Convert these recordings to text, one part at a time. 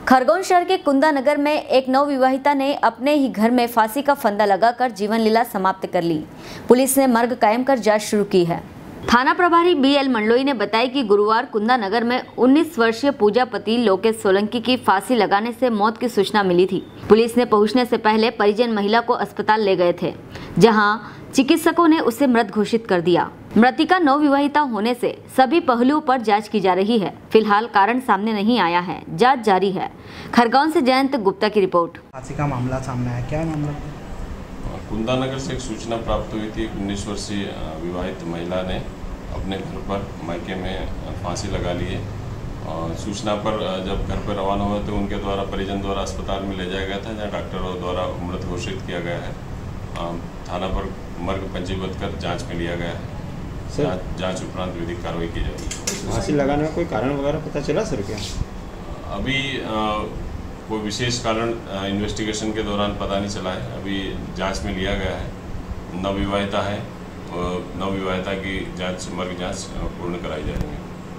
खरगोन शहर के कुंदा नगर में एक नवविवाहिता ने अपने ही घर में फांसी का फंदा लगाकर जीवन लीला समाप्त कर ली। पुलिस ने मर्ग कायम कर जांच शुरू की है। थाना प्रभारी BL मंडलोई ने बताया कि गुरुवार कुंदा नगर में 19 वर्षीय पूजा पति लोकेश सोलंकी की फांसी लगाने से मौत की सूचना मिली थी। पुलिस ने पहुंचने से पहले परिजन महिला को अस्पताल ले गए थे, जहां चिकित्सकों ने उसे मृत घोषित कर दिया। मृतिका नवविवाहिता होने से सभी पहलुओं पर जांच की जा रही है। फिलहाल कारण सामने नहीं आया है, जांच जारी है। खरगोन से जयंत गुप्ता की रिपोर्ट। फांसी का मामला सामने आया, क्या मामला? कुंदा नगर से एक सूचना प्राप्त हुई थी। 19 वर्षीय विवाहित महिला ने अपने घर पर मायके में फांसी लगा ली है। और सूचना पर जब घर पर रवाना हुए तो उनके द्वारा परिजन द्वारा अस्पताल में ले जाया गया था, जहां डॉक्टरों द्वारा मृत घोषित किया गया है। थाना पर मर्ग पंजीबद्ध कर जांच में लिया गया है। जांच उपरांत विधिक कार्रवाई की जाएगी। फांसी लगाने में कोई कारण वगैरह पता चला सर क्या? अभी कोई विशेष कारण इन्वेस्टिगेशन के दौरान पता नहीं चला है। अभी जांच में लिया गया है। नवविवाहिता है, नवविवाहिता की जांच मर्ग जांच पूर्ण कराई जाएगी।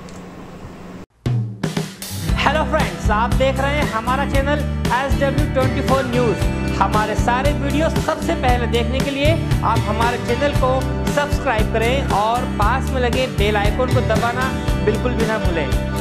हेलो फ्रेंड्स, आप देख रहे हैं हमारा चैनल SW24 न्यूज़। हमारे सारे वीडियो सबसे पहले देखने के लिए आप हमारे चैनल को सब्सक्राइब करें और पास में लगे बेल आइकन को दबाना बिल्कुल भी ना भूलें।